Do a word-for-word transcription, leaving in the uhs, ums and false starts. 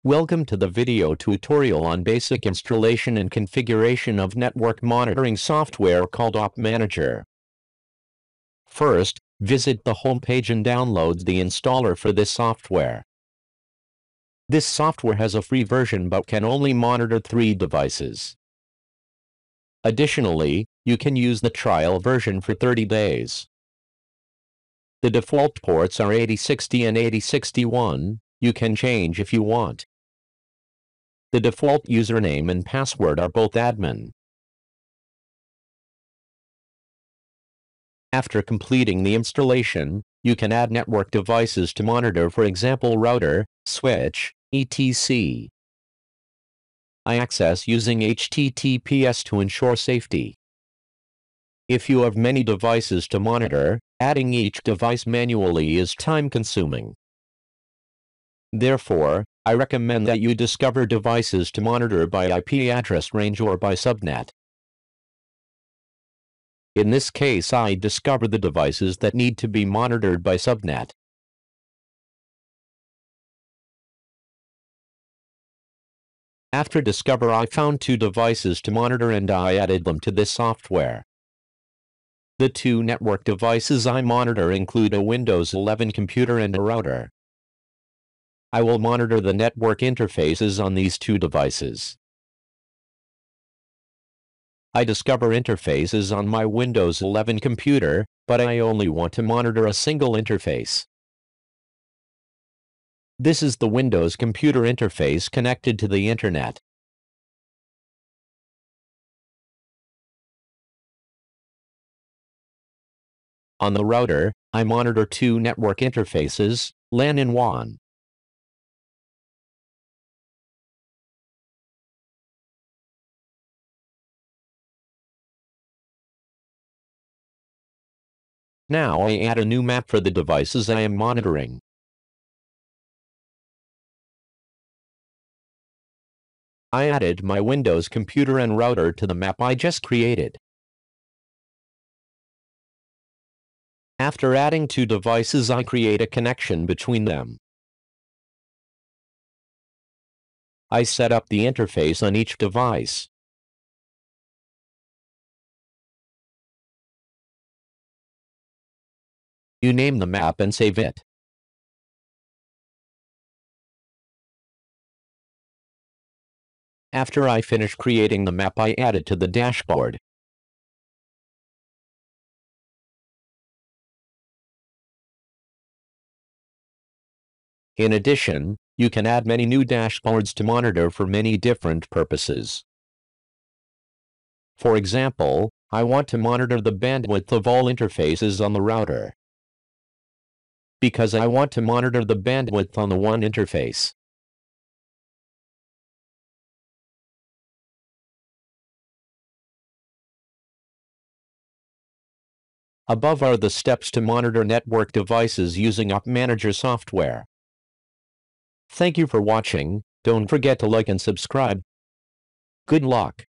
Welcome to the video tutorial on basic installation and configuration of network monitoring software called OpManager. First, visit the home page and download the installer for this software. This software has a free version but can only monitor three devices. Additionally, you can use the trial version for thirty days. The default ports are eighty sixty and eighty sixty-one, you can change if you want. The default username and password are both admin. After completing the installation, you can add network devices to monitor, for example router, switch, et cetera. I access using H T T P S to ensure safety. If you have many devices to monitor, adding each device manually is time-consuming. Therefore, I recommend that you discover devices to monitor by I P address range or by subnet. In this case, I discover the devices that need to be monitored by subnet. After discover, I found two devices to monitor and I added them to this software. The two network devices I monitor include a Windows eleven computer and a router. I will monitor the network interfaces on these two devices. I discover interfaces on my Windows eleven computer, but I only want to monitor a single interface. This is the Windows computer interface connected to the Internet. On the router, I monitor two network interfaces, LAN and W A N. Now I add a new map for the devices I am monitoring. I added my Windows computer and router to the map I just created. After adding two devices, I create a connection between them. I set up the interface on each device. You name the map and save it. After I finish creating the map, I add it to the dashboard. In addition, you can add many new dashboards to monitor for many different purposes. For example, I want to monitor the bandwidth of all interfaces on the router, because I want to monitor the bandwidth on the one interface. Above are the steps to monitor network devices using OpManager software. Thank you for watching. Don't forget to like and subscribe. Good luck.